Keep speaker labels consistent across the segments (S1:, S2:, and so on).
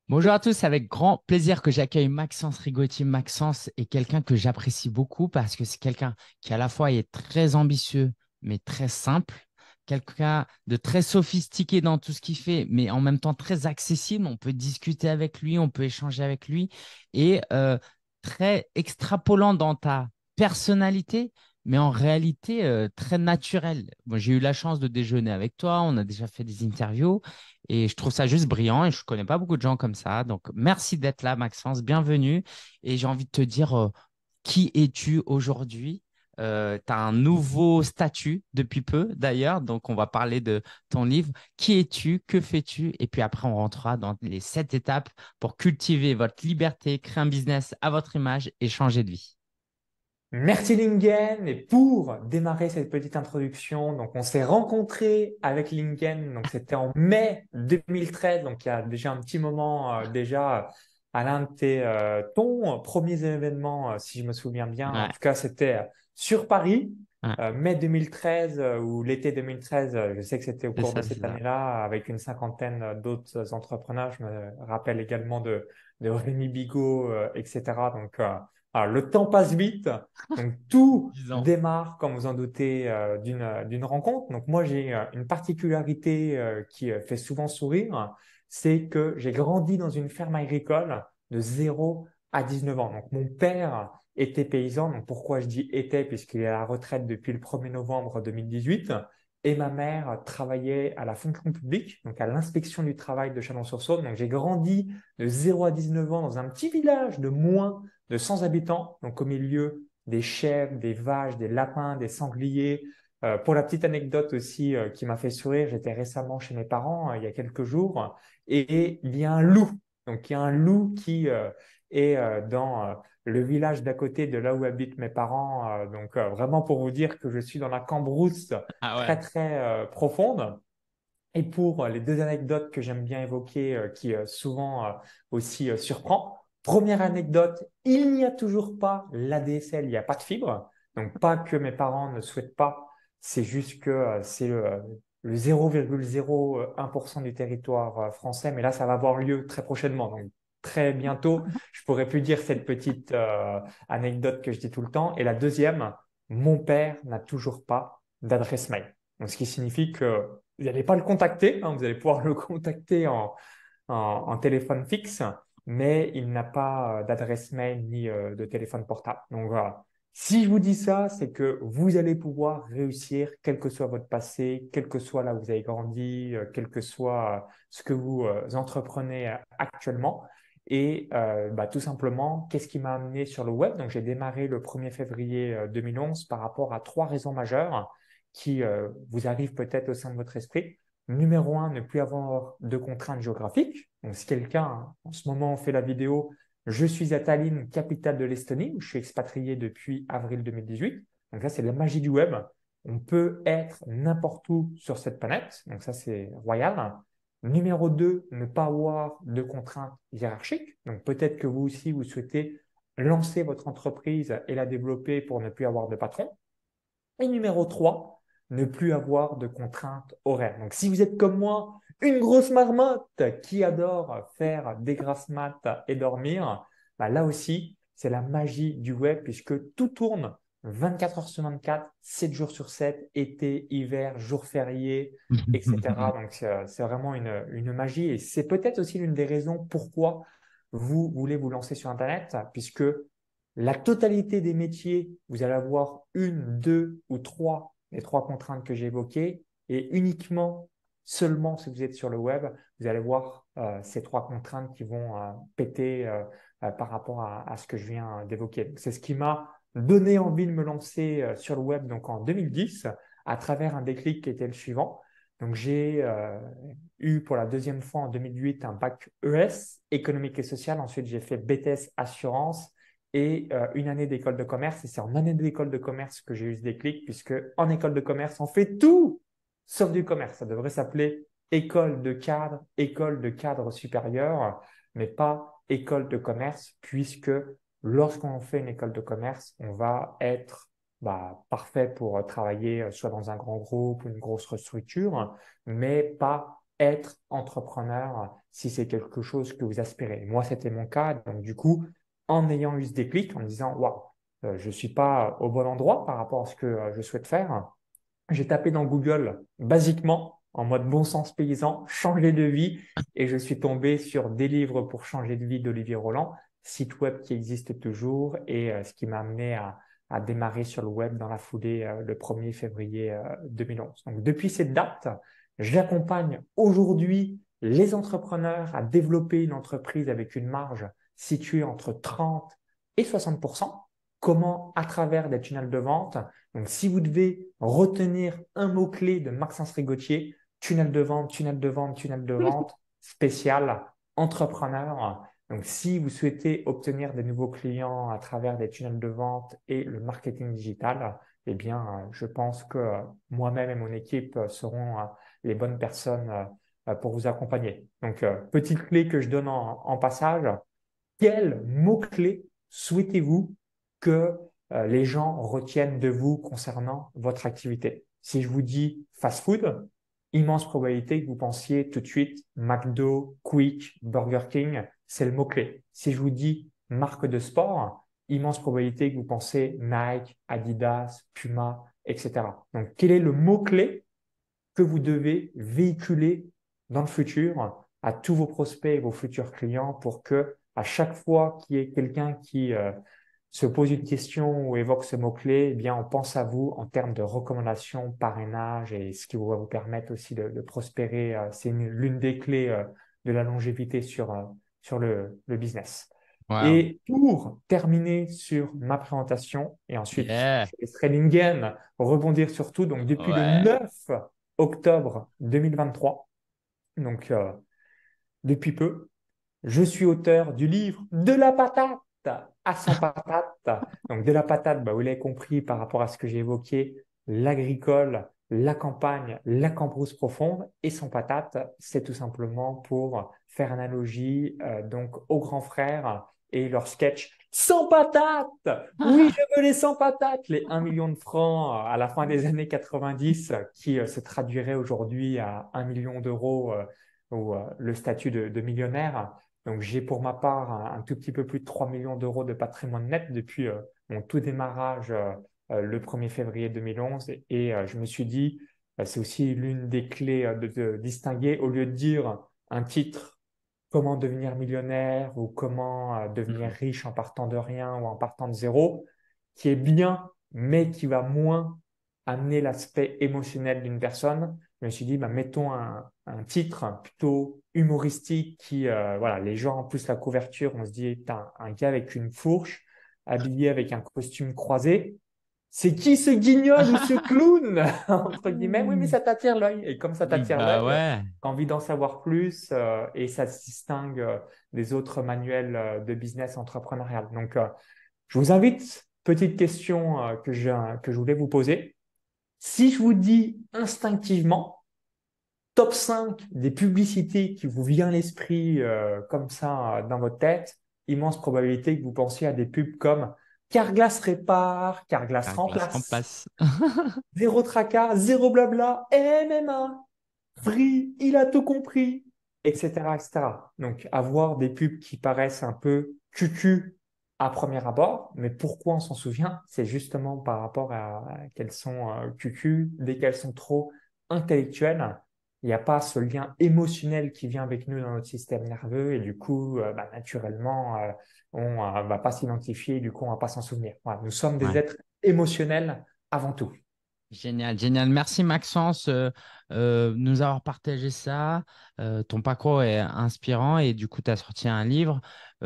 S1: Bonjour à tous, c'est avec grand plaisir que j'accueille Maxence Rigotti. Maxence est quelqu'un que j'apprécie beaucoup parce que c'est quelqu'un qui à la fois est très ambitieux mais très simple, quelqu'un de très sophistiqué dans tout ce qu'il fait mais en même temps très accessible. On peut discuter avec lui, on peut échanger avec lui et très extrapolant dans ta personnalité mais en réalité très naturel. Moi, j'ai eu la chance de déjeuner avec toi, on a déjà fait des interviews. Et je trouve ça juste brillant et je ne connais pas beaucoup de gens comme ça. Donc, merci d'être là, Maxence. Bienvenue. Et j'ai envie de te dire, qui es-tu aujourd'hui? Tu as un nouveau statut depuis peu, d'ailleurs. Donc, on va parler de ton livre. Qui es-tu? Que fais-tu? Et puis après, on rentrera dans les 7 étapes pour cultiver votre liberté, créer un business à votre image et changer de vie.
S2: Merci Lingen. Et pour démarrer cette petite introduction, donc on s'est rencontrés avec Lingen, donc c'était en mai 2013, donc il y a déjà un petit moment déjà à l'un de ton premiers événements, si je me souviens bien. En
S1: Ouais,
S2: tout cas, c'était sur Paris,
S1: ouais,
S2: mai 2013 ou l'été 2013. Je sais que c'était au
S1: c'est
S2: cours de
S1: ça, c'est
S2: cette
S1: ça.
S2: année-là avec une cinquantaine d'autres entrepreneurs. Je me rappelle également de Rémi Bigot, etc. Donc, alors, le temps passe vite. Donc, tout
S1: 10 ans.
S2: démarre, comme vous en doutez, d'une rencontre. Donc, moi, j'ai une particularité qui fait souvent sourire, c'est que j'ai grandi dans une ferme agricole de 0 à 19 ans. Donc, mon père était paysan. Donc, pourquoi je dis était? Puisqu'il est à la retraite depuis le 1er novembre 2018. Et ma mère travaillait à la fonction publique, donc à l'inspection du travail de Chalon-sur-Saône. Donc, j'ai grandi de 0 à 19 ans dans un petit village de moins de 100 habitants, donc au milieu des chèvres, des vaches, des lapins, des sangliers. Pour la petite anecdote aussi qui m'a fait sourire, j'étais récemment chez mes parents il y a quelques jours et il y a un loup. Donc il y a un loup qui est dans le village d'à côté de là où habitent mes parents. Donc vraiment pour vous dire que je suis dans la cambrousse
S1: Ah
S2: très
S1: ouais.
S2: très profonde. Et pour les deux anecdotes que j'aime bien évoquer, qui souvent aussi surprend. Première anecdote, il n'y a toujours pas l'ADSL, il n'y a pas de fibre. Donc pas que mes parents ne souhaitent pas, c'est juste que c'est le 0,01% du territoire français, mais là ça va avoir lieu très prochainement. Donc très bientôt, je pourrais plus dire cette petite anecdote que je dis tout le temps. Et la deuxième, mon père n'a toujours pas d'adresse mail. Donc, ce qui signifie que vous n'allez pas le contacter, hein, vous allez pouvoir le contacter en téléphone fixe, mais il n'a pas d'adresse mail ni de téléphone portable. Donc voilà. Si je vous dis ça, c'est que vous allez pouvoir réussir, quel que soit votre passé, quel que soit là où vous avez grandi, quel que soit ce que vous entreprenez actuellement. Et tout simplement, qu'est-ce qui m'a amené sur le web? Donc, j'ai démarré le 1er février 2011 par rapport à trois raisons majeures qui vous arrivent peut-être au sein de votre esprit. Numéro un, ne plus avoir de contraintes géographiques. Donc, si quelqu'un, en ce moment, fait la vidéo, je suis à Tallinn, capitale de l'Estonie, où je suis expatrié depuis avril 2018. Donc, ça, c'est la magie du web. On peut être n'importe où sur cette planète. Donc, ça, c'est royal. Numéro 2, ne pas avoir de contraintes hiérarchiques. Donc, peut-être que vous aussi, vous souhaitez lancer votre entreprise et la développer pour ne plus avoir de patron. Et numéro 3, ne plus avoir de contraintes horaires. Donc, si vous êtes comme moi, une grosse marmotte qui adore faire des grasses mat et dormir, là aussi, c'est la magie du web puisque tout tourne 24 heures sur 24, 7 jours sur 7, été, hiver, jours fériés, etc. Donc, c'est vraiment une magie et c'est peut-être aussi l'une des raisons pourquoi vous voulez vous lancer sur Internet puisque la totalité des métiers, vous allez avoir une, deux ou trois, les trois contraintes que j'ai évoquées, et uniquement, seulement si vous êtes sur le web, vous allez voir ces trois contraintes qui vont péter par rapport à ce que je viens d'évoquer. C'est ce qui m'a donné envie de me lancer sur le web donc en 2010 à travers un déclic qui était le suivant. Donc j'ai eu pour la deuxième fois en 2008 un bac ES, économique et social. Ensuite, j'ai fait BTS assurance et une année d'école de commerce. Et c'est en année d'école de commerce que j'ai eu ce déclic, puisque en école de commerce, on fait tout sauf du commerce. Ça devrait s'appeler école de cadre supérieur, mais pas école de commerce, puisque lorsqu'on fait une école de commerce, on va être parfait pour travailler soit dans un grand groupe ou une grosse structure, mais pas être entrepreneur si c'est quelque chose que vous aspirez. Moi, c'était mon cas. Donc, du coup, en ayant eu ce déclic, en me disant, waouh, je ne suis pas au bon endroit par rapport à ce que je souhaite faire, j'ai tapé dans Google, basiquement, en mode bon sens paysan, changer de vie, et je suis tombé sur des livres pour changer de vie d'Olivier Roland, site web qui existe toujours, et ce qui m'a amené à démarrer sur le web dans la foulée le 1er février 2011. Donc, depuis cette date, j'accompagne aujourd'hui les entrepreneurs à développer une entreprise avec une marge située entre 30 et 60%. Comment, à travers des tunnels de vente, donc si vous devez retenir un mot-clé de Maxence Rigotier, tunnel de vente, tunnel de vente, tunnel de vente, spécial, entrepreneur. Donc si vous souhaitez obtenir des nouveaux clients à travers des tunnels de vente et le marketing digital, eh bien, je pense que moi-même et mon équipe seront les bonnes personnes pour vous accompagner. Donc, petite clé que je donne en passage, quel mot-clé souhaitez-vous que les gens retiennent de vous concernant votre activité? Si je vous dis fast-food, immense probabilité que vous pensiez tout de suite McDo, Quick, Burger King, c'est le mot-clé. Si je vous dis marque de sport, immense probabilité que vous pensez Nike, Adidas, Puma, etc. Donc, quel est le mot-clé que vous devez véhiculer dans le futur à tous vos prospects et vos futurs clients pour que à chaque fois qu'il y ait quelqu'un qui se pose une question ou évoque ce mot-clé, eh bien, on pense à vous en termes de recommandations, parrainage et ce qui va vous permettre aussi de prospérer. C'est l'une des clés de la longévité sur le business.
S1: Wow.
S2: Et pour terminer sur ma présentation, et ensuite
S1: Yeah.
S2: je laisserai Lingen rebondir sur tout. Donc, depuis le
S1: Ouais.
S2: 9 octobre 2023, donc depuis peu, je suis auteur du livre De la patate à 100 patates. Donc, de la patate, bah, vous l'avez compris par rapport à ce que j'ai évoqué, l'agricole, la campagne, la cambrousse profonde. Et 100 patates, c'est tout simplement pour faire analogie donc aux grands frères et leur sketch 100 patates! Oui, je veux les 100 patates! Les 1 million de francs à la fin des années 90 qui se traduiraient aujourd'hui à 1 million d'euros ou le statut de millionnaire. Donc, j'ai pour ma part un tout petit peu plus de 3 millions d'euros de patrimoine net depuis mon tout démarrage le 1er février 2011. Et je me suis dit, c'est aussi l'une des clés de distinguer, au lieu de dire un titre, comment devenir millionnaire ou comment devenir
S1: Mm.
S2: riche en partant de rien ou en partant de zéro, qui est bien, mais qui va moins amener l'aspect émotionnel d'une personne. Je me suis dit, bah, mettons un titre plutôt humoristique qui, voilà, les gens, en plus la couverture, on se dit, t'as un gars avec une fourche, habillé avec un costume croisé. C'est qui ce guignol ou ce clown? Entre guillemets. Oui, mais ça t'attire l'œil. Et comme ça t'attire
S1: Bah
S2: l'œil,
S1: ouais.
S2: tu as envie d'en savoir plus et ça se distingue des autres manuels de business entrepreneurial. Donc, je vous invite, petite question que je voulais vous poser. Si je vous dis instinctivement, top 5 des publicités qui vous vient à l'esprit comme ça dans votre tête, immense probabilité que vous pensiez à des pubs comme Carglass répare, Carglass
S1: La glace
S2: remplace,
S1: remplace.
S2: zéro tracas, zéro blabla, MMA, Free, il a tout compris, etc., etc. Donc, avoir des pubs qui paraissent un peu cucu à premier abord, mais pourquoi on s'en souvient? C'est justement par rapport à qu'elles sont cucu, dès qu'elles sont trop intellectuelles, il n'y a pas ce lien émotionnel qui vient avec nous dans notre système nerveux et du coup, bah, naturellement, on va pas s'identifier, du coup, on va pas s'en souvenir. Voilà, nous sommes des
S1: Ouais.
S2: êtres émotionnels avant tout.
S1: Génial, génial. Merci Maxence de nous avoir partagé ça. Ton parcours est inspirant et du coup, tu as sorti un livre.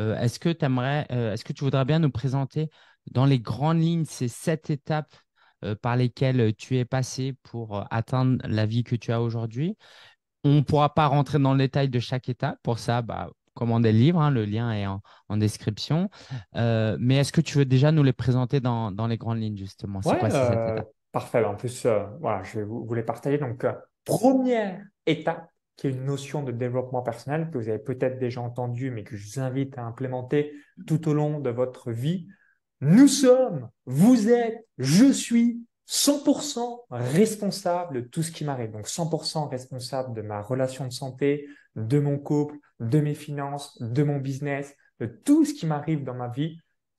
S1: Est-ce que tu voudrais bien nous présenter dans les grandes lignes ces 7 étapes par lesquelles tu es passé pour atteindre la vie que tu as aujourd'hui? On ne pourra pas rentrer dans le détail de chaque étape. Pour ça, bah, commandez le livre, hein, le lien est en description. Mais est-ce que tu veux déjà nous les présenter dans les grandes lignes, justement? C'est
S2: Ouais,
S1: quoi ces 7 étapes?
S2: parfait. En plus, voilà, je vais vous les partager. Donc, première étape, qui est une notion de développement personnel que vous avez peut-être déjà entendu, mais que je vous invite à implémenter tout au long de votre vie. Nous sommes, vous êtes, je suis 100% responsable de tout ce qui m'arrive. Donc 100% responsable de ma relation de santé, de mon couple, de mes finances, de mon business, de tout ce qui m'arrive dans ma vie.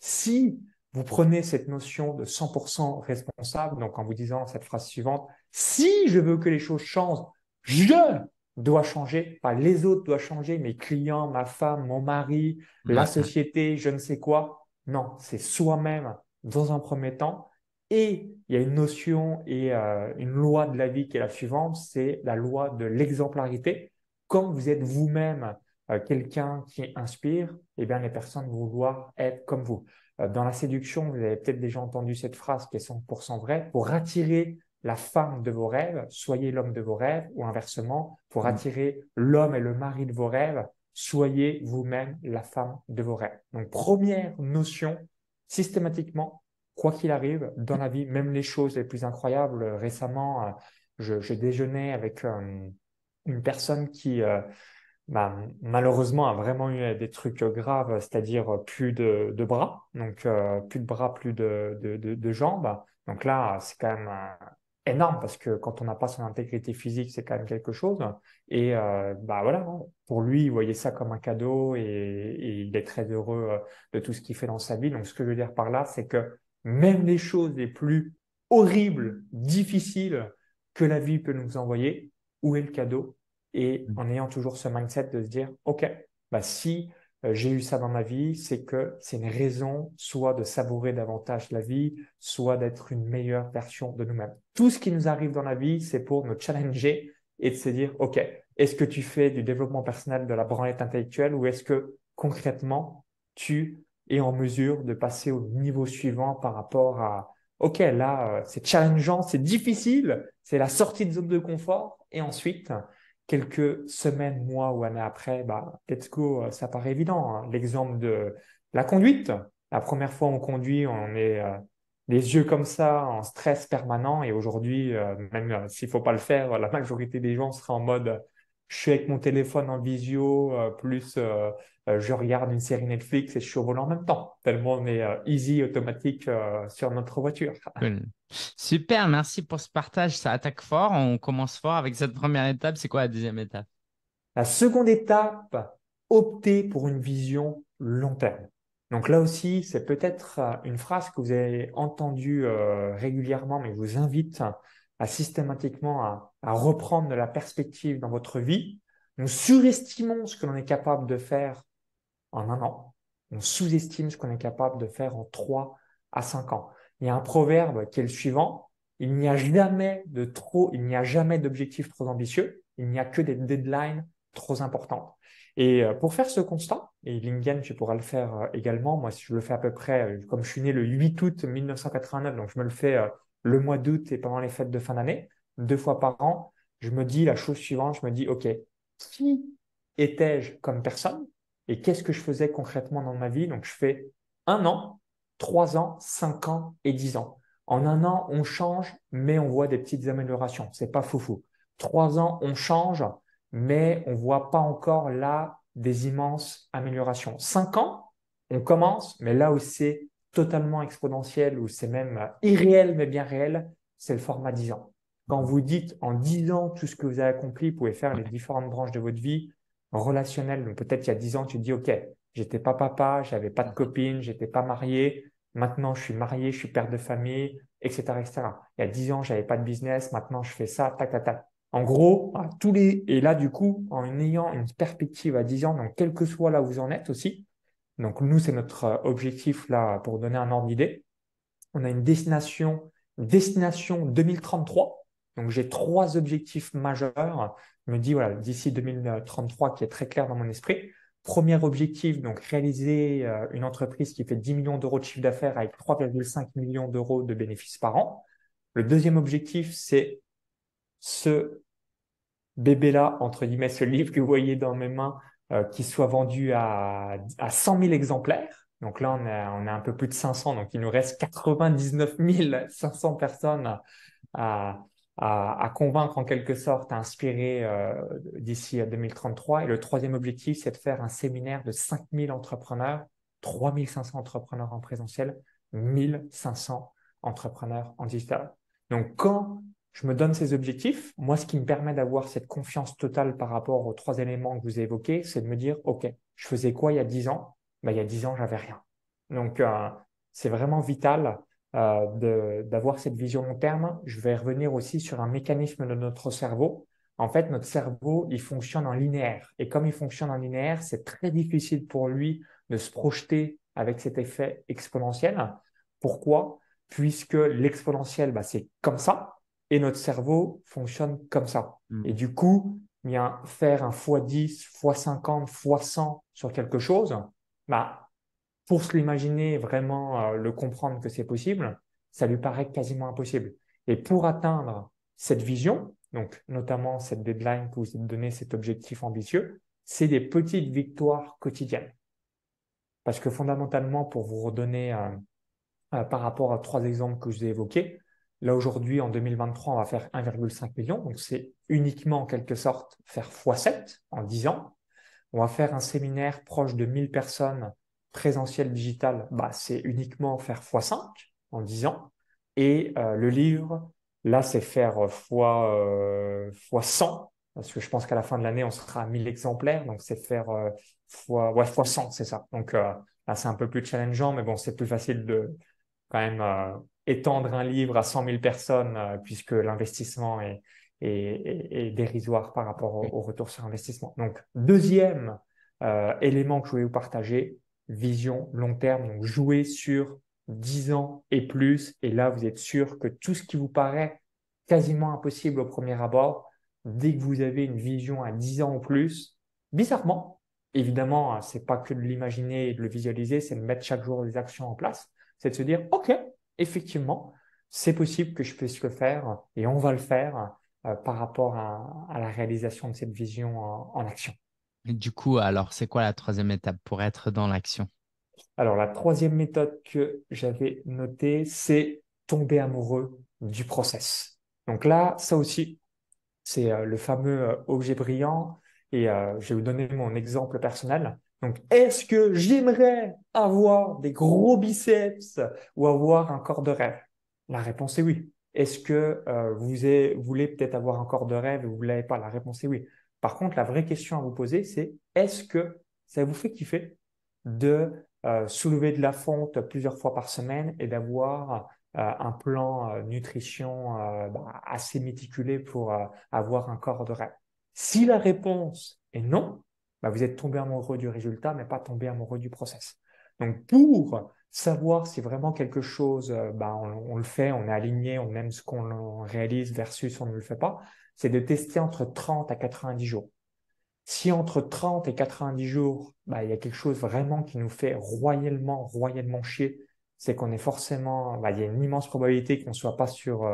S2: Si vous prenez cette notion de 100% responsable, donc en vous disant cette phrase suivante, si je veux que les choses changent, je dois changer, pas les autres doivent changer, mes clients, ma femme, mon mari, la
S1: Ouais.
S2: société, je ne sais quoi. Non, c'est soi-même dans un premier temps. Et il y a une notion et une loi de la vie qui est la suivante, c'est la loi de l'exemplarité. Quand vous êtes vous-même quelqu'un qui inspire, eh bien, les personnes vont vouloir être comme vous. Dans la séduction, vous avez peut-être déjà entendu cette phrase qui est 100% vraie. Pour attirer la femme de vos rêves, soyez l'homme de vos rêves, ou inversement, pour
S1: Mm.
S2: attirer l'homme et le mari de vos rêves, soyez vous-même la femme de vos rêves. Donc, première notion, systématiquement, quoi qu'il arrive dans la vie, même les choses les plus incroyables. Récemment, je déjeunais avec une personne qui, bah, malheureusement, a vraiment eu des trucs graves, c'est-à-dire plus de bras, donc plus de bras, plus de jambes. Donc là, c'est quand même énorme parce que quand on n'a pas son intégrité physique, c'est quand même quelque chose. Et bah voilà, hein, pour lui, il voyait ça comme un cadeau et il est très heureux de tout ce qu'il fait dans sa vie. Donc ce que je veux dire par là, c'est que même les choses les plus horribles, difficiles que la vie peut nous envoyer, où est le cadeau? Et en ayant toujours ce mindset de se dire, OK, bah si j'ai eu ça dans ma vie, c'est que c'est une raison soit de savourer davantage la vie, soit d'être une meilleure version de nous-mêmes. Tout ce qui nous arrive dans la vie, c'est pour nous challenger et de se dire, OK, est-ce que tu fais du développement personnel, de la branlette intellectuelle, ou est-ce que concrètement, tu es en mesure de passer au niveau suivant par rapport à, OK, là, c'est challengeant, c'est difficile, c'est la sortie de zone de confort, et ensuite, quelques semaines, mois ou années après, bah, let's go, ça paraît évident, hein. L'exemple de la conduite. La première fois on conduit, on est les yeux comme ça, en stress permanent. Et aujourd'hui, même s'il faut pas le faire, la majorité des gens sera en mode, je suis avec mon téléphone en visio, plus je regarde une série Netflix et je suis au volant en même temps, tellement on est easy, automatique sur notre voiture.
S1: Cool. Super, merci pour ce partage. Ça attaque fort. On commence fort avec cette première étape. C'est quoi la deuxième étape?
S2: La seconde étape, opter pour une vision long terme. Donc là aussi, c'est peut-être une phrase que vous avez entendue régulièrement, mais je vous invite à systématiquement à reprendre de la perspective dans votre vie. Nous surestimons ce que l'on est capable de faire en un an. On sous-estime ce qu'on est capable de faire en 3 à 5 ans. Il y a un proverbe qui est le suivant. Il n'y a jamais il n'y a jamais d'objectifs trop ambitieux. Il n'y a que des deadlines trop importantes. Et pour faire ce constat, et Lingen, tu pourras le faire également. Moi, si je le fais à peu près, comme je suis né le 8 août 1989, donc je me le fais le mois d'août et pendant les fêtes de fin d'année, 2 fois par an, je me dis la chose suivante, je me dis, OK, qui étais-je comme personne? Et qu'est-ce que je faisais concrètement dans ma vie? Donc, je fais 1 an, 3 ans, 5 ans et 10 ans. En un an, on change, mais on voit des petites améliorations. C'est pas foufou. 3 ans, on change, mais on voit pas encore là des immenses améliorations. 5 ans, on commence, mais là où c'est totalement exponentiel, où c'est même irréel, mais bien réel, c'est le format 10 ans. Quand vous dites en 10 ans tout ce que vous avez accompli, vous pouvez faire les
S1: Ouais.
S2: différentes branches de votre vie, relationnel. Donc peut-être il y a 10 ans, tu te dis, OK, j'étais pas papa, j'avais pas de copine, j'étais pas marié. Maintenant, je suis marié, je suis père de famille, etc., etc. Il y a 10 ans, j'avais pas de business. Maintenant, je fais ça, tac, tac, tac. En gros, et là, du coup, en ayant une perspective à 10 ans, donc quel que soit là où vous en êtes aussi. Donc, nous, c'est notre objectif là pour donner un ordre d'idée. On a une destination 2033. Donc, j'ai 3 objectifs majeurs. Je me dis, voilà, d'ici 2033, qui est très clair dans mon esprit. Premier objectif, donc réaliser une entreprise qui fait 10 millions d'euros de chiffre d'affaires avec 3,5 millions d'euros de bénéfices par an. Le deuxième objectif, c'est ce bébé-là, entre guillemets, ce livre que vous voyez dans mes mains, qui soit vendu à 100 000 exemplaires. Donc là, on est un peu plus de 500, donc il nous reste 99 500 personnes à, à convaincre en quelque sorte, à inspirer d'ici à 2033. Et le troisième objectif, c'est de faire un séminaire de 5000 entrepreneurs, 3500 entrepreneurs en présentiel, 1500 entrepreneurs en digital. Donc, quand je me donne ces objectifs, moi, ce qui me permet d'avoir cette confiance totale par rapport aux trois éléments que je vous ai évoqués, c'est de me dire, OK, je faisais quoi il y a 10 ans? Il y a 10 ans, j'avais rien. Donc, c'est vraiment vital d'avoir cette vision long terme. Je vais revenir aussi sur un mécanisme de notre cerveau. En fait, notre cerveau, il fonctionne en linéaire. Et comme il fonctionne en linéaire, c'est très difficile pour lui de se projeter avec cet effet exponentiel. Pourquoi? Puisque l'exponentiel, c'est comme ça, et notre cerveau fonctionne comme ça.
S1: Mm.
S2: Et du coup, faire un fois 10, fois 50, fois 100 sur quelque chose, pour se l'imaginer, vraiment le comprendre que c'est possible, ça lui paraît quasiment impossible. Et pour atteindre cette vision, donc notamment cette deadline que vous avez donné, cet objectif ambitieux, c'est des petites victoires quotidiennes. Parce que fondamentalement, pour vous redonner par rapport à trois exemples que je vous ai évoqués, là aujourd'hui, en 2023, on va faire 1,5 million, donc c'est uniquement en quelque sorte faire x7 en 10 ans. On va faire un séminaire proche de 1000 personnes présentiel digital, c'est uniquement faire x5 en 10 ans. Et le livre, là, c'est faire fois 100, parce que je pense qu'à la fin de l'année, on sera à 1000 exemplaires, donc c'est faire fois 100, c'est ça. Donc là, c'est un peu plus challengeant, mais bon, c'est plus facile de quand même étendre un livre à 100 000 personnes, puisque l'investissement est dérisoire par rapport au retour sur investissement. Donc, deuxième élément que je voulais vous partager, vision long terme, donc jouer sur 10 ans et plus. Et là, vous êtes sûr que tout ce qui vous paraît quasiment impossible au premier abord, dès que vous avez une vision à 10 ans ou plus, bizarrement, évidemment, c'est pas que de l'imaginer et de le visualiser, c'est de mettre chaque jour des actions en place, c'est de se dire, OK, effectivement, c'est possible que je puisse le faire et on va le faire par rapport à la réalisation de cette vision en action.
S1: Et du coup, alors, c'est quoi la troisième étape pour être dans l'action?
S2: Alors, la troisième méthode que j'avais notée, c'est tomber amoureux du process. Donc là, ça aussi, c'est le fameux objet brillant et je vais vous donner mon exemple personnel. Donc, est-ce que j'aimerais avoir des gros biceps ou avoir un corps de rêve? La réponse est oui. Est-ce que voulez peut-être avoir un corps de rêve et vous ne l'avez pas? La réponse est oui. Par contre, la vraie question à vous poser, c'est est-ce que ça vous fait kiffer de soulever de la fonte plusieurs fois par semaine et d'avoir un plan nutrition assez méticulé pour avoir un corps de rêve? Si la réponse est non, vous êtes tombé amoureux du résultat, mais pas tombé amoureux du process. Donc, pour savoir si vraiment quelque chose, on le fait, on est aligné, on aime ce qu'on réalise versus on ne le fait pas, c'est de tester entre 30 à 90 jours. Si entre 30 et 90 jours, il y a quelque chose vraiment qui nous fait royalement, royalement chier, c'est qu'on est forcément, il y a une immense probabilité qu'on ne soit pas sur,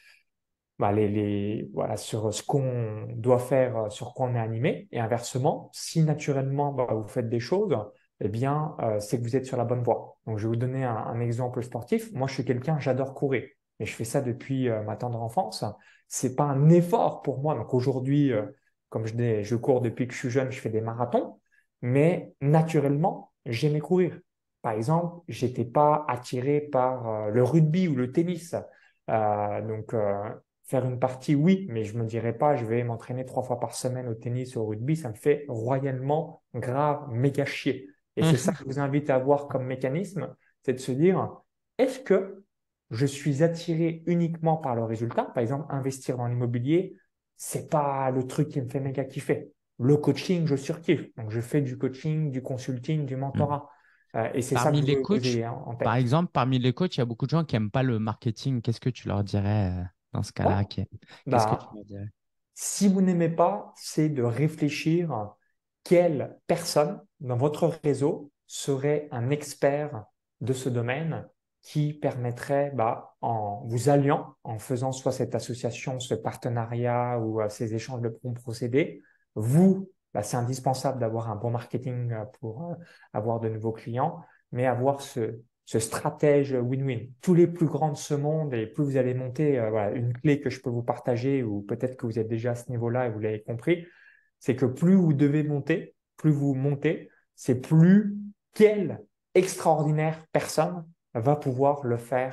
S2: voilà, sur ce qu'on doit faire, sur quoi on est animé. Et inversement, si naturellement vous faites des choses, eh bien, c'est que vous êtes sur la bonne voie. Donc, je vais vous donner un exemple sportif. Moi, je suis quelqu'un, j'adore courir. Et je fais ça depuis ma tendre enfance. C'est pas un effort pour moi. Donc aujourd'hui, comme je cours depuis que je suis jeune, je fais des marathons. Mais naturellement, j'aimais courir. Par exemple, j'étais pas attiré par le rugby ou le tennis. Donc, faire une partie, oui, mais je me dirais pas, je vais m'entraîner 3 fois par semaine au tennis ou au rugby, ça me fait royalement grave, méga chier. Et c'est ça que je vous invite à avoir comme mécanisme, c'est de se dire, est-ce que je suis attiré uniquement par le résultat? Par exemple, investir dans l'immobilier, c'est pas le truc qui me fait méga kiffer. Le coaching, je surkiffe. Donc, je fais du coaching, du consulting, du mentorat. Et c'est ça que
S1: Parmi
S2: je
S1: les
S2: veux que vous
S1: coachs,
S2: ayez en
S1: par
S2: tête.
S1: exemple, parmi les coachs, il y a beaucoup de gens qui n'aiment pas le marketing. Qu'est-ce que tu leur dirais dans ce
S2: Ouais.
S1: cas-là? Qu'est-ce que tu
S2: Bah,
S1: leur dirais?
S2: Si vous n'aimez pas, c'est de réfléchir quelle personne dans votre réseau serait un expert de ce domaine qui permettrait, en vous alliant, en faisant soit cette association, ce partenariat ou ces échanges de bons procédés, c'est indispensable d'avoir un bon marketing pour avoir de nouveaux clients, mais avoir ce stratège win-win. Tous les plus grands de ce monde et plus vous allez monter, voilà, une clé que je peux vous partager ou peut-être que vous êtes déjà à ce niveau-là et vous l'avez compris, c'est que plus vous devez monter, plus vous montez, c'est plus quelle extraordinaire personne va pouvoir le faire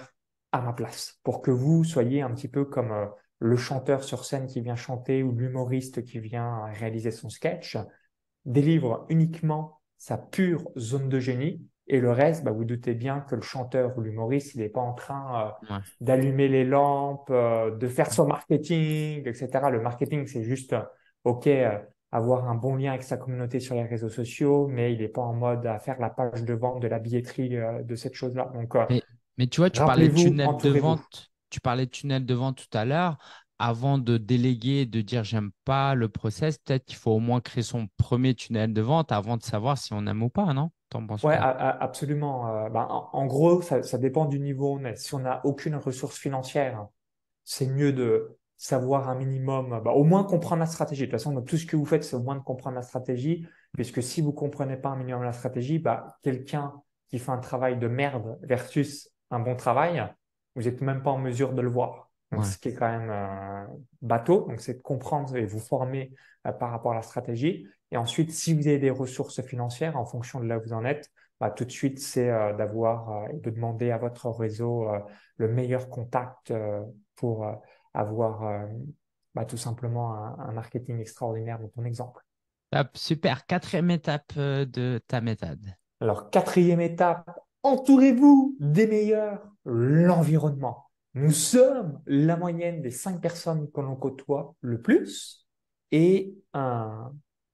S2: à ma place pour que vous soyez un petit peu comme le chanteur sur scène qui vient chanter ou l'humoriste qui vient réaliser son sketch, délivre uniquement sa pure zone de génie et le reste, bah, vous doutez bien que le chanteur ou l'humoriste, il n'est pas en train
S1: Ouais.
S2: d'allumer les lampes, de faire son marketing, etc. Le marketing, c'est juste, OK, avoir un bon lien avec sa communauté sur les réseaux sociaux, mais il n'est pas en mode à faire la page de vente de la billetterie de cette chose-là. Donc,
S1: Mais tu vois,
S2: rappelez-vous, entourez-vous.
S1: tu parlais de tunnel de vente tout à l'heure. Avant de déléguer, de dire j'aime pas le process, peut-être qu'il faut au moins créer son premier tunnel de vente avant de savoir si on aime ou pas, non? T'en penses
S2: Ouais,
S1: quoi?
S2: absolument. Ben, en gros, ça dépend du niveau où on est. Si on n'a aucune ressource financière, c'est mieux de savoir un minimum, bah, au moins comprendre la stratégie. De toute façon, tout ce que vous faites, c'est au moins de comprendre la stratégie, puisque si vous comprenez pas un minimum la stratégie, bah, quelqu'un qui fait un travail de merde versus un bon travail, vous n'êtes même pas en mesure de le voir. Donc,
S1: Ouais.
S2: ce qui est quand même bateau, donc c'est de comprendre et vous former par rapport à la stratégie. Et ensuite, si vous avez des ressources financières, en fonction de là où vous en êtes, bah, tout de suite, c'est d'avoir et de demander à votre réseau le meilleur contact pour avoir bah, tout simplement un marketing extraordinaire dans ton exemple.
S1: Top, super. Quatrième étape de ta méthode.
S2: Alors, quatrième étape, entourez-vous des meilleurs, l'environnement. Nous sommes la moyenne des 5 personnes que l'on côtoie le plus et un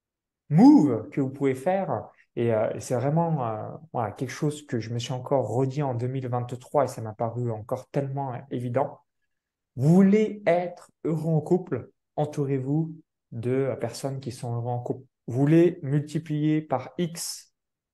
S2: move que vous pouvez faire. Et c'est vraiment voilà, quelque chose que je me suis encore redit en 2023 et ça m'a paru encore tellement évident. Vous voulez être heureux en couple, entourez-vous de personnes qui sont heureux en couple. Vous voulez multiplier par X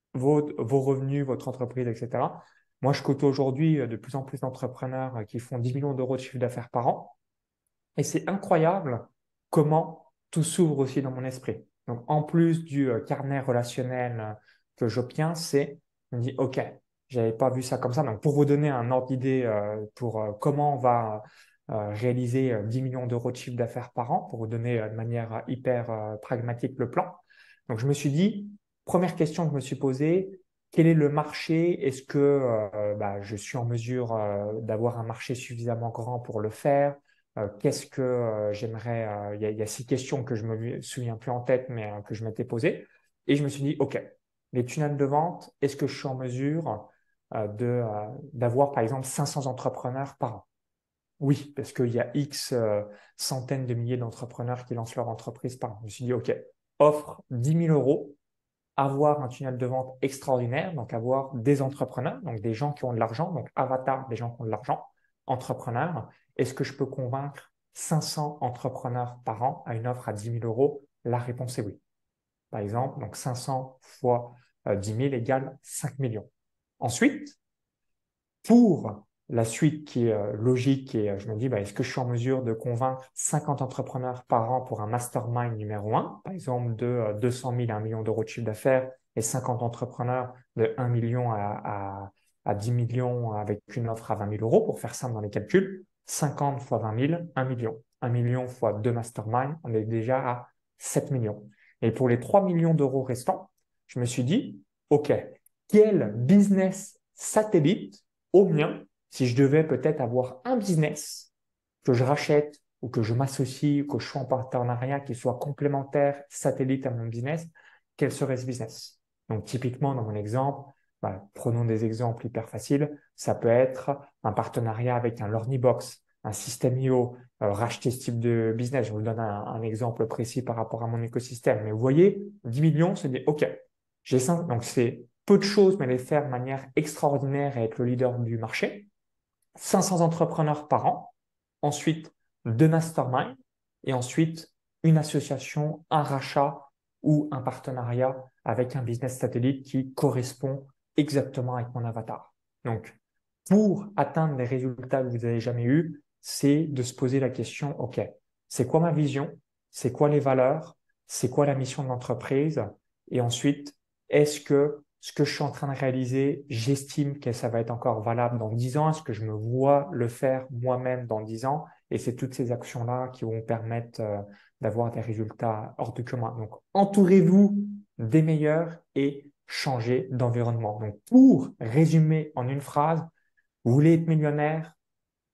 S2: vos revenus, votre entreprise, etc. Moi, je côtoie aujourd'hui de plus en plus d'entrepreneurs qui font 10 millions d'euros de chiffre d'affaires par an. Et c'est incroyable comment tout s'ouvre aussi dans mon esprit. Donc, en plus du carnet relationnel que j'obtiens, je me dis, OK, j'avais pas vu ça comme ça. Donc, pour vous donner un ordre d'idée pour comment on va réaliser 10 millions d'euros de chiffre d'affaires par an, pour vous donner de manière hyper pragmatique le plan. Donc, je me suis dit, première question que je me suis posée, quel est le marché? Est-ce que bah, je suis en mesure d'avoir un marché suffisamment grand pour le faire? Qu'est-ce que j'aimerais il y a 6 questions que je me souviens plus en tête, mais que je m'étais posées. Et je me suis dit, OK, les tunnels de vente, est-ce que je suis en mesure d'avoir, par exemple, 500 entrepreneurs par an? Oui, parce qu'il y a X centaines de milliers d'entrepreneurs qui lancent leur entreprise par an. Je me suis dit, OK, offre 10 000 euros, avoir un tunnel de vente extraordinaire, donc avoir des entrepreneurs, donc des gens qui ont de l'argent, donc avatar des gens qui ont de l'argent, entrepreneurs. Est-ce que je peux convaincre 500 entrepreneurs par an à une offre à 10 000 euros? La réponse est oui. Par exemple, donc 500 fois 10 000 égale 5 millions. Ensuite, pour la suite qui est logique et je me dis, bah, est-ce que je suis en mesure de convaincre 50 entrepreneurs par an pour un mastermind numéro un, par exemple de 200 000 à 1 million d'euros de chiffre d'affaires et 50 entrepreneurs de 1 million à 10 millions avec une offre à 20 000 euros pour faire simple dans les calculs, 50 fois 20 000, 1 million. 1 million fois 2 masterminds, on est déjà à 7 millions. Et pour les 3 millions d'euros restants, je me suis dit, OK, quel business satellite au mien, si je devais peut-être avoir un business que je rachète ou que je m'associe ou que je sois en partenariat qui soit complémentaire, satellite à mon business, quel serait ce business? Donc, typiquement, dans mon exemple, bah, prenons des exemples hyper faciles. Ça peut être un partenariat avec un Lornibox, un système IO, racheter ce type de business. Je vous donne un exemple précis par rapport à mon écosystème. Mais vous voyez, 10 millions, c'est dit, OK, j'ai 5, donc c'est peu de choses, mais les faire de manière extraordinaire et être le leader du marché. 500 entrepreneurs par an. Ensuite, 2 masterminds. Et ensuite, une association, un rachat ou un partenariat avec un business satellite qui correspond exactement avec mon avatar. Donc, pour atteindre les résultats que vous n'avez jamais eus, c'est de se poser la question, OK, c'est quoi ma vision? C'est quoi les valeurs? C'est quoi la mission de l'entreprise? Et ensuite, est-ce que ce que je suis en train de réaliser, j'estime que ça va être encore valable dans 10 ans? Est-ce que je me vois le faire moi-même dans 10 ans? Et c'est toutes ces actions-là qui vont permettre d'avoir des résultats hors du commun. Donc, entourez-vous des meilleurs et changez d'environnement. Donc, pour résumer en une phrase, vous voulez être millionnaire,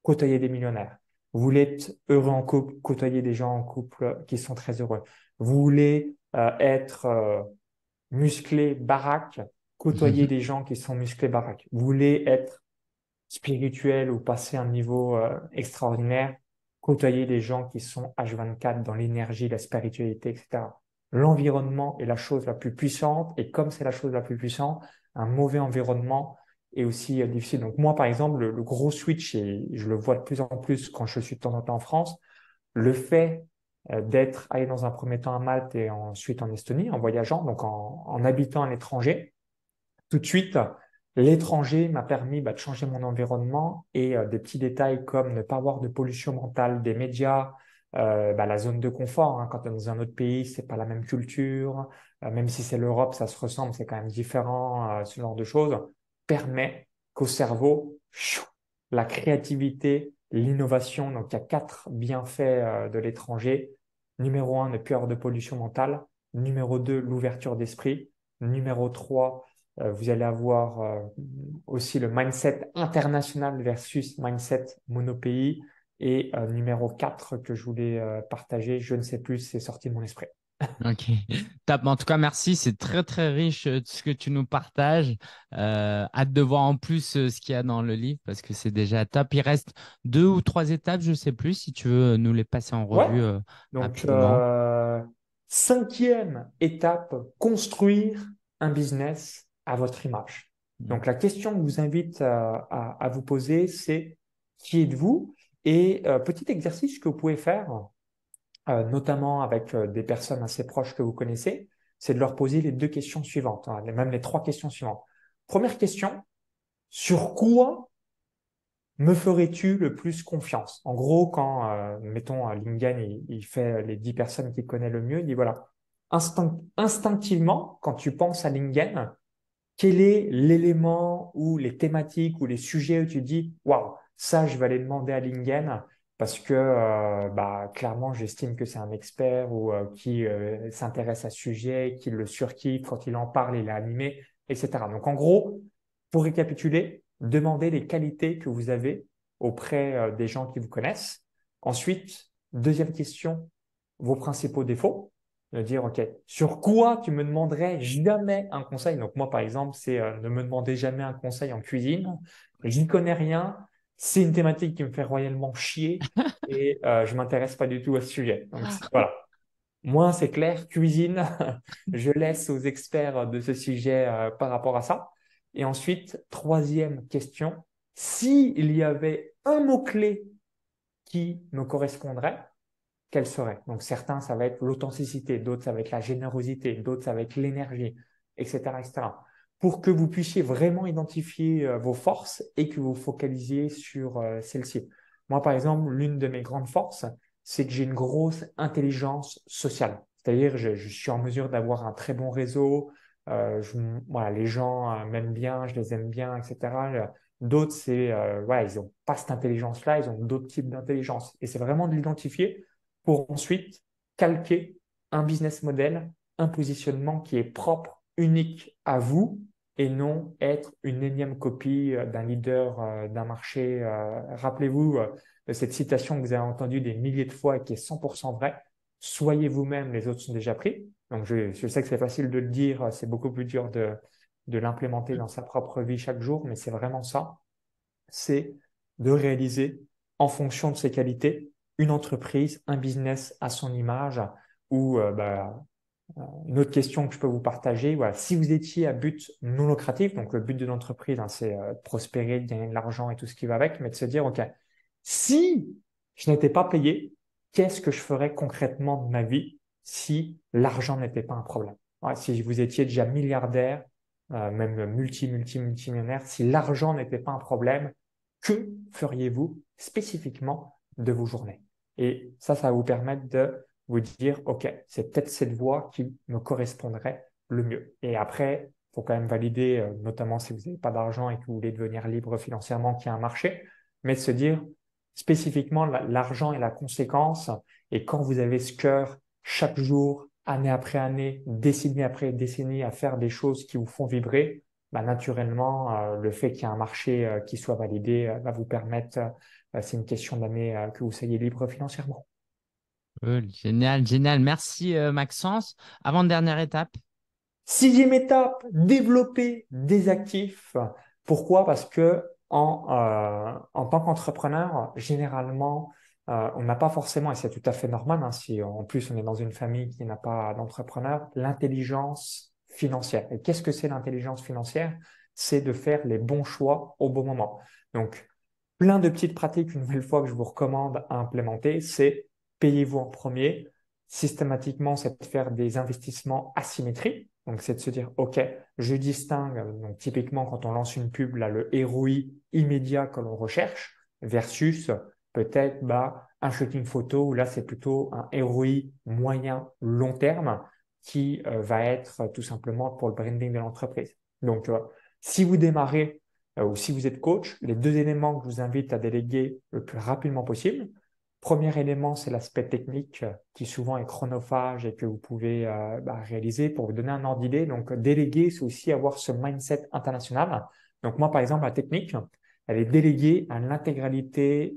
S2: côtoyer des millionnaires. Vous voulez être heureux en couple, côtoyer des gens en couple qui sont très heureux. Vous voulez être musclé, baraque, côtoyer des gens qui sont musclés, baraque. Vous voulez être spirituel ou passer un niveau extraordinaire, côtoyer des gens qui sont H24 dans l'énergie, la spiritualité, etc. L'environnement est la chose la plus puissante et comme c'est la chose la plus puissante, un mauvais environnement est aussi difficile. Donc moi, par exemple, le gros switch, et je le vois de plus en plus quand je suis de temps en temps en France, le fait d'être allé dans un premier temps à Malte et ensuite en Estonie, en voyageant, donc en habitant à l'étranger, tout de suite, l'étranger m'a permis de changer mon environnement et des petits détails comme ne pas avoir de pollution mentale des médias, la zone de confort. Quand tu es dans un autre pays, c'est pas la même culture. Même si c'est l'Europe, ça se ressemble, c'est quand même différent. Ce genre de choses permet qu'au cerveau, la créativité, l'innovation. Donc, il y a 4 bienfaits de l'étranger. Numéro 1, ne plus avoir de pollution mentale. Numéro 2, l'ouverture d'esprit. Numéro 3, vous allez avoir aussi le mindset international versus mindset monopays. Et numéro 4 que je voulais partager, je ne sais plus, c'est sorti de mon esprit.
S1: Ok, top. En tout cas, merci. C'est très, très riche ce que tu nous partages. Hâte de voir en plus ce qu'il y a dans le livre parce que c'est déjà top. Il reste 2 ou 3 étapes, je ne sais plus, si tu veux nous les passer en
S2: Ouais.
S1: revue
S2: Donc,
S1: rapidement.
S2: 5e étape, construire un business à votre image.
S1: Mm.
S2: Donc, la question que je vous invite à vous poser, c'est qui êtes-vous? Et petit exercice que vous pouvez faire, notamment avec des personnes assez proches que vous connaissez, c'est de leur poser les 2 questions suivantes, même les 3 questions suivantes. Première question, sur quoi me ferais-tu le plus confiance? En gros, quand, mettons, Lingen, il fait les 10 personnes qu'il connaît le mieux, il dit voilà, instinctivement, quand tu penses à Lingen, quel est l'élément ou les thématiques ou les sujets où tu dis waouh, ça, je vais aller demander à Lingen parce que clairement, j'estime que c'est un expert ou qui s'intéresse à ce sujet, qui le surkiffe, quand il en parle, il est animé, etc. Donc, en gros, pour récapituler, demandez les qualités que vous avez auprès des gens qui vous connaissent. Ensuite, deuxième question, vos principaux défauts. De dire, OK, sur quoi tu me demanderais jamais un conseil? Donc, moi, par exemple, c'est ne me demander jamais un conseil en cuisine. Je n'y connais rien. C'est une thématique qui me fait royalement chier et je m'intéresse pas du tout à ce sujet. Donc, voilà. Moi, c'est clair, cuisine, je laisse aux experts de ce sujet par rapport à ça. Et ensuite, troisième question, s'il y avait un mot-clé qui me correspondrait, quel serait? Donc, certains, ça va être l'authenticité, d'autres, ça va être la générosité, d'autres, ça va être l'énergie, etc., etc. Pour que vous puissiez vraiment identifier vos forces et que vous focalisiez sur celles-ci. Moi, par exemple, l'une de mes grandes forces, c'est que j'ai une grosse intelligence sociale. C'est-à-dire, je suis en mesure d'avoir un très bon réseau. Voilà, les gens m'aiment bien, je les aime bien, etc. D'autres, voilà, ils n'ont pas cette intelligence-là, ils ont d'autres types d'intelligence. Et c'est vraiment de l'identifier pour ensuite calquer un business model, un positionnement qui est propre, unique à vous et non être une énième copie d'un leader d'un marché. Rappelez-vous de cette citation que vous avez entendue des milliers de fois et qui est 100% vraie. Soyez vous-même, les autres sont déjà pris. Donc, je sais que c'est facile de le dire, c'est beaucoup plus dur de l'implémenter dans sa propre vie chaque jour, mais c'est vraiment ça. C'est de réaliser en fonction de ses qualités une entreprise, un business à son image ou une autre question que je peux vous partager, voilà, si vous étiez à but non lucratif, donc le but de l'entreprise, c'est de prospérer, de gagner de l'argent et tout ce qui va avec, mais de se dire, OK, si je n'étais pas payé, qu'est-ce que je ferais concrètement de ma vie si l'argent n'était pas un problème? Ouais, si vous étiez déjà milliardaire, même multimillionnaire, si l'argent n'était pas un problème, que feriez-vous spécifiquement de vos journées? Et ça va vous permettre de vous dire, OK, c'est peut-être cette voie qui me correspondrait le mieux. Et après, il faut quand même valider, notamment si vous n'avez pas d'argent et que vous voulez devenir libre financièrement, qu'il y a un marché, mais de se dire spécifiquement l'argent est la conséquence. Et quand vous avez ce cœur chaque jour, année après année, décennie après décennie, à faire des choses qui vous font vibrer, naturellement, le fait qu'il y ait un marché qui soit validé va vous permettre c'est une question d'année que vous soyez libre financièrement.
S1: Cool. Génial, génial. Merci, Maxence. Avant-dernière étape.
S2: Sixième étape, développer des actifs. Pourquoi? Parce que en tant qu'entrepreneur, généralement, on n'a pas forcément, et c'est tout à fait normal, hein, si en plus on est dans une famille qui n'a pas d'entrepreneur, l'intelligence financière. Et qu'est-ce que c'est l'intelligence financière? C'est de faire les bons choix au bon moment. Donc, plein de petites pratiques, une nouvelle fois, que je vous recommande à implémenter, c'est payez-vous en premier. Systématiquement, c'est de faire des investissements asymétriques. Donc, c'est de se dire, OK, je distingue, donc typiquement quand on lance une pub, là, le ROI immédiat que l'on recherche versus peut-être un shooting photo où là, c'est plutôt un ROI moyen long terme qui va être tout simplement pour le branding de l'entreprise. Donc, si vous démarrez ou si vous êtes coach, les deux éléments que je vous invite à déléguer le plus rapidement possible. Premier élément, c'est l'aspect technique qui souvent est chronophage et que vous pouvez réaliser pour vous donner un ordre d'idée. Donc, déléguer, c'est aussi avoir ce mindset international. Donc, moi, par exemple, la technique, elle est déléguée à l'intégralité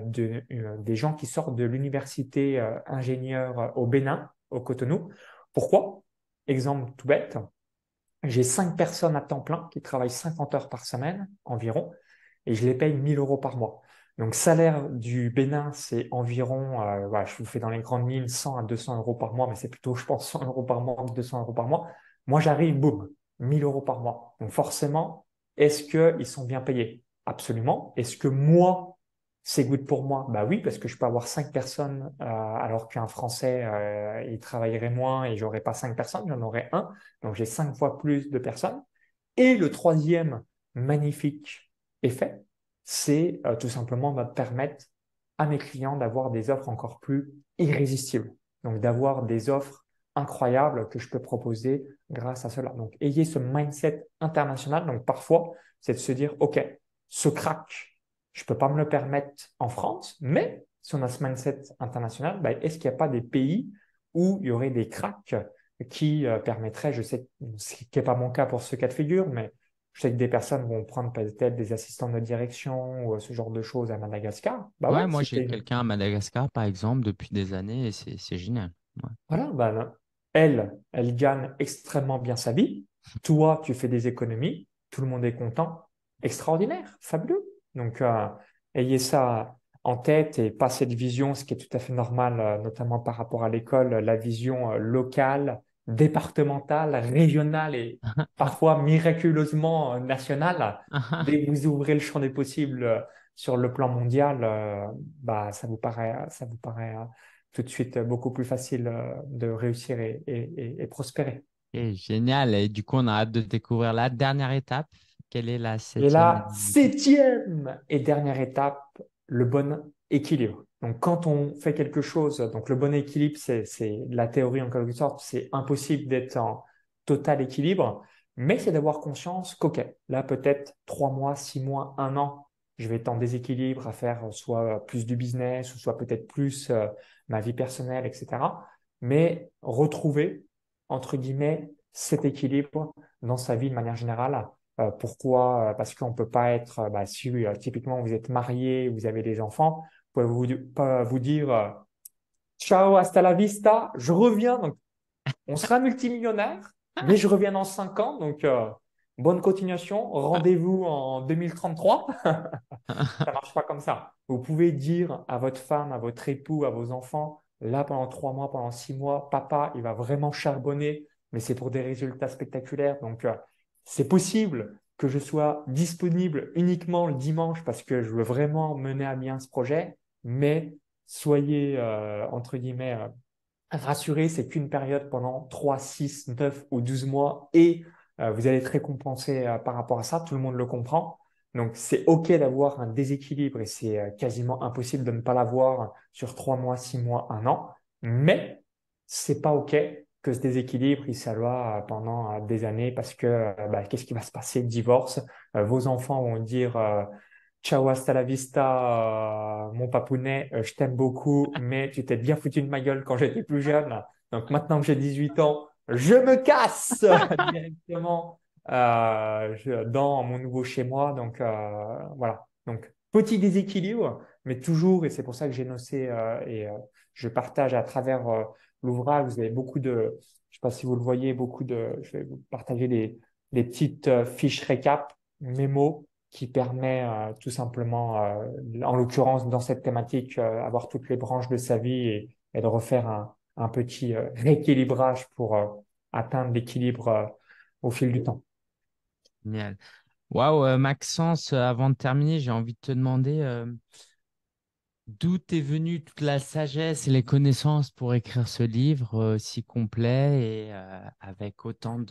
S2: des gens qui sortent de l'université ingénieur au Bénin, au Cotonou. Pourquoi? Exemple tout bête, j'ai 5 personnes à temps plein qui travaillent 50 heures par semaine environ et je les paye 1 000 € par mois. Donc, salaire du Bénin, c'est environ, voilà, je vous fais dans les grandes lignes, 100 à 200 € par mois, mais c'est plutôt, je pense, 100 € par mois que 200 € par mois. Moi, j'arrive, boum, 1 000 € par mois. Donc, forcément, est-ce qu'ils sont bien payés? Absolument. Est-ce que moi, c'est good pour moi? Bah oui, parce que je peux avoir 5 personnes, alors qu'un Français, il travaillerait moins et j'aurais pas 5 personnes, j'en aurais un. Donc, j'ai 5 fois plus de personnes. Et le troisième magnifique effet, c'est tout simplement de permettre à mes clients d'avoir des offres encore plus irrésistibles. Donc, d'avoir des offres incroyables que je peux proposer grâce à cela. Donc, ayez ce mindset international. Donc, parfois, c'est de se dire, OK, ce crack, je ne peux pas me le permettre en France, mais si on a ce mindset international, est-ce qu'il n'y a pas des pays où il y aurait des cracks qui permettraient, je sais, ce qui n'est pas mon cas pour ce cas de figure, mais je sais que des personnes vont prendre peut-être des assistants de direction ou ce genre de choses à Madagascar. Bah ouais,
S1: Ouais, moi, j'ai
S2: c'était
S1: quelqu'un à Madagascar, par exemple, depuis des années et c'est génial. Ouais.
S2: voilà, elle gagne extrêmement bien sa vie. Toi, tu fais des économies. Tout le monde est content. Extraordinaire, fabuleux. Donc, ayez ça en tête et pas cette vision, ce qui est tout à fait normal, notamment par rapport à l'école, la vision locale, départementale, régionale et parfois miraculeusement nationale. Dès que vous ouvrez le champ des possibles sur le plan mondial, ça vous paraît tout de suite beaucoup plus facile de réussir et prospérer.
S1: Et génial. Et du coup, on a hâte de découvrir la dernière étape. Quelle est la
S2: Et
S1: septième et
S2: la
S1: dernière étape?
S2: septième et dernière étape, le bon équilibre. Donc, quand on fait quelque chose, donc le bon équilibre, c'est la théorie en quelque sorte, c'est impossible d'être en total équilibre, mais c'est d'avoir conscience qu'OK, là peut-être 3 mois, 6 mois, un an, je vais être en déséquilibre à faire soit plus du business, ou soit peut-être plus ma vie personnelle, etc. Mais retrouver, entre guillemets, cet équilibre dans sa vie de manière générale. Pourquoi? Parce qu'on ne peut pas être, si typiquement vous êtes marié, vous avez des enfants, vous pouvez pas vous dire ciao, hasta la vista, je reviens. Donc, on sera multimillionnaire, mais je reviens dans 5 ans. Donc, bonne continuation. Rendez-vous en 2033. Ça marche pas comme ça. Vous pouvez dire à votre femme, à votre époux, à vos enfants, là, pendant 3 mois, pendant 6 mois, papa, il va vraiment charbonner, mais c'est pour des résultats spectaculaires. Donc, c'est possible que je sois disponible uniquement le dimanche parce que je veux vraiment mener à bien ce projet, mais soyez, entre guillemets, rassurés, c'est qu'une période pendant 3, 6, 9 ou 12 mois et vous allez être récompensé par rapport à ça. Tout le monde le comprend. Donc, c'est OK d'avoir un déséquilibre et c'est quasiment impossible de ne pas l'avoir sur 3 mois, 6 mois, un an. Mais c'est pas OK que ce déséquilibre, il s'alloie pendant des années parce que qu'est-ce qui va se passer? Divorce. Vos enfants vont dire ciao, hasta la vista, mon papounet, je t'aime beaucoup, mais tu t'es bien foutu de ma gueule quand j'étais plus jeune. Donc maintenant que j'ai 18 ans, je me casse directement dans mon nouveau chez moi. Donc voilà. Donc petit déséquilibre, mais toujours, et c'est pour ça que j'ai noté je partage à travers l'ouvrage, vous avez beaucoup de, je sais pas si vous le voyez, je vais vous partager des petites fiches récap, mémo, qui permet tout simplement, en l'occurrence dans cette thématique, avoir toutes les branches de sa vie et de refaire un petit rééquilibrage pour atteindre l'équilibre au fil du temps.
S1: Génial. Waouh, Maxence, avant de terminer, j'ai envie de te demander d'où t'es venue toute la sagesse et les connaissances pour écrire ce livre si complet et avec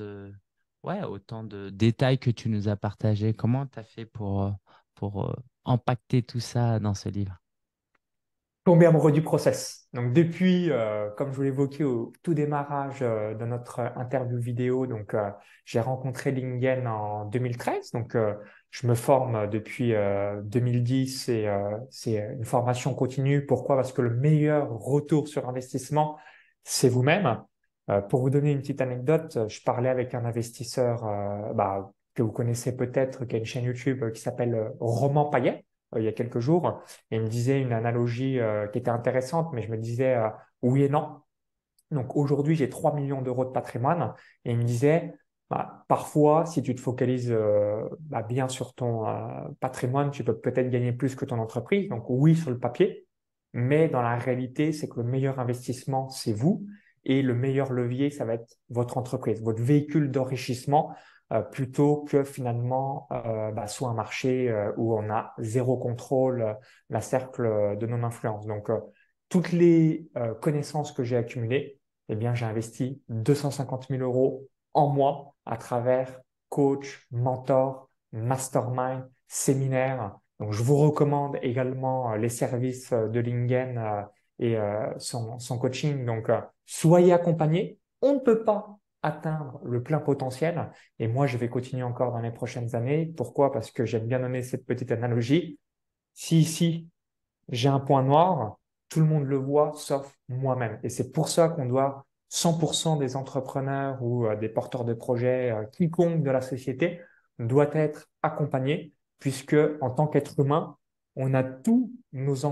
S1: autant de détails que tu nous as partagés. Comment tu as fait pour empaqueter tout ça dans ce livre?
S2: Tomber amoureux du process. Donc depuis, comme je vous l'évoquais au tout démarrage de notre interview vidéo, j'ai rencontré Lingen en 2013. Je me forme depuis 2010 et c'est une formation continue. Pourquoi? Parce que le meilleur retour sur investissement, c'est vous-même. Pour vous donner une petite anecdote, je parlais avec un investisseur que vous connaissez peut-être, qui a une chaîne YouTube qui s'appelle Roman Payet il y a quelques jours. Et il me disait une analogie qui était intéressante, mais je me disais oui et non. Donc aujourd'hui, j'ai 3 millions d'euros de patrimoine et il me disait, parfois, si tu te focalises bien sur ton patrimoine, tu peux peut-être gagner plus que ton entreprise. Donc oui, sur le papier, mais dans la réalité, c'est que le meilleur investissement, c'est vous et le meilleur levier, ça va être votre entreprise, votre véhicule d'enrichissement plutôt que finalement soit un marché où on a zéro contrôle, la cercle de non-influence. Toutes les connaissances que j'ai accumulées, eh bien, j'ai investi 250 000 euros en moi à travers coach, mentor, mastermind, séminaire. Donc, je vous recommande également les services de Lingen et son coaching. Soyez accompagnés. On ne peut pas atteindre le plein potentiel. Et moi, je vais continuer encore dans les prochaines années. Pourquoi? Parce que j'aime bien donner cette petite analogie. Si ici, j'ai un point noir, tout le monde le voit sauf moi-même. Et c'est pour ça qu'on doit 100% des entrepreneurs ou des porteurs de projets, quiconque de la société, doit être accompagné, puisque en tant qu'être humain, on a tous nos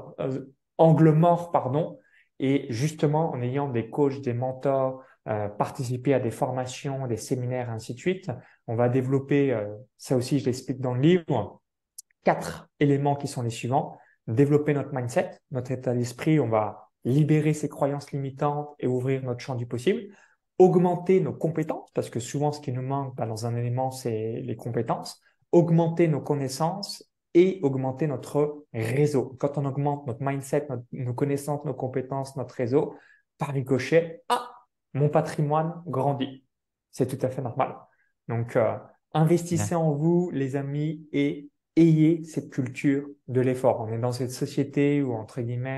S2: angles morts, pardon, et justement en ayant des coachs, des mentors, participer à des formations, des séminaires, ainsi de suite, on va développer, ça aussi je l'explique dans le livre, 4 éléments qui sont les suivants. Développer notre mindset, notre état d'esprit, on va libérer ses croyances limitantes et ouvrir notre champ du possible. Augmenter nos compétences, parce que souvent ce qui nous manque dans un élément, c'est les compétences. Augmenter nos connaissances et augmenter notre réseau. Quand on augmente notre mindset, nos connaissances, nos compétences, notre réseau, par ricochet, mon patrimoine grandit. C'est tout à fait normal. Donc, investissez en vous, les amis, et ayez cette culture de l'effort. On est dans cette société où, entre guillemets,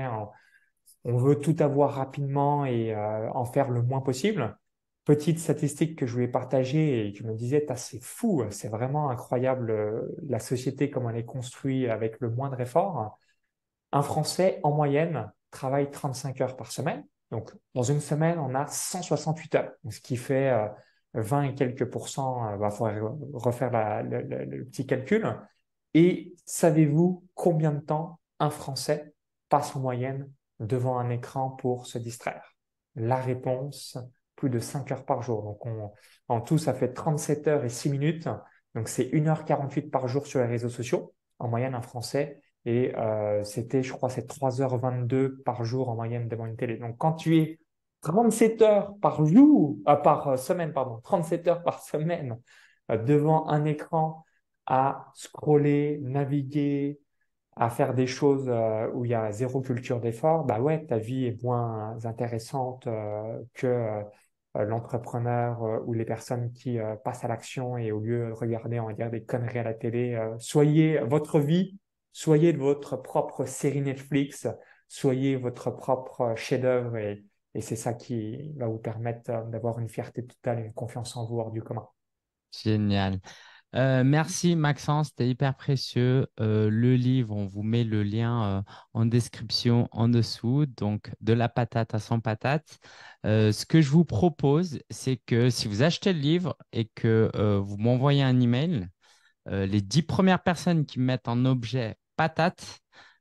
S2: on veut tout avoir rapidement et en faire le moins possible. Petite statistique que je voulais partager et je me disais, c'est fou, c'est vraiment incroyable la société comme elle est construite avec le moindre effort. Un Français, en moyenne, travaille 35 heures par semaine. Donc, dans une semaine, on a 168 heures, ce qui fait 20 et quelques pourcents. Il faudrait refaire le petit calcul. Et savez-vous combien de temps un Français passe en moyenne devant un écran pour se distraire? La réponse, plus de 5 heures par jour. En tout, ça fait 37 heures et 6 minutes. Donc, c'est 1h48 par jour sur les réseaux sociaux, en moyenne, un Français. Et c'était, je crois, c'est 3h22 par jour en moyenne devant une télé. Donc, quand tu es 37 heures par jour, par semaine, pardon, 37 heures par semaine devant un écran à scroller, naviguer, à faire des choses où il y a zéro culture d'effort, bah ouais, ta vie est moins intéressante que l'entrepreneur ou les personnes qui passent à l'action et au lieu de regarder, on va dire, des conneries à la télé, soyez votre vie, soyez votre propre série Netflix, soyez votre propre chef-d'œuvre et c'est ça qui va vous permettre d'avoir une fierté totale et une confiance en vous hors du commun.
S1: Génial. Merci Maxence, c'était hyper précieux. Le livre, on vous met le lien en description en dessous, donc de la patate à 100 patates. Ce que je vous propose, c'est que si vous achetez le livre et que vous m'envoyez un email, les 10 premières personnes qui me mettent en objet patate,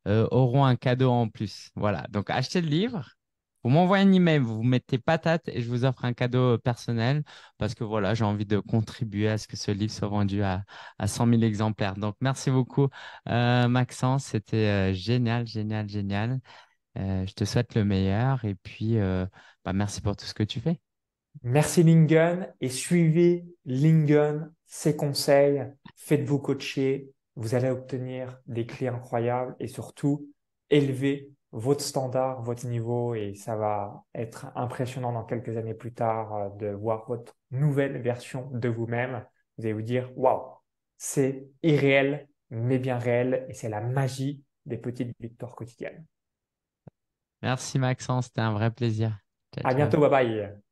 S1: auront un cadeau en plus. Voilà. Donc, achetez le livre. Vous m'envoyez un email, vous mettez patate et je vous offre un cadeau personnel parce que voilà, j'ai envie de contribuer à ce que ce livre soit vendu à 100 000 exemplaires. Donc, merci beaucoup, Maxence. C'était génial, génial, génial. Je te souhaite le meilleur et puis bah, merci pour tout ce que tu fais.
S2: Merci Lingen et suivez Lingen, ses conseils, faites-vous coacher, vous allez obtenir des clés incroyables et surtout élevez votre standard, votre niveau et ça va être impressionnant dans quelques années plus tard de voir votre nouvelle version de vous-même. Vous allez vous dire, waouh, c'est irréel mais bien réel et c'est la magie des petites victoires quotidiennes.
S1: Merci, Maxence. C'était un vrai plaisir. Ciao,
S2: À
S1: ciao.
S2: bientôt, bye bye.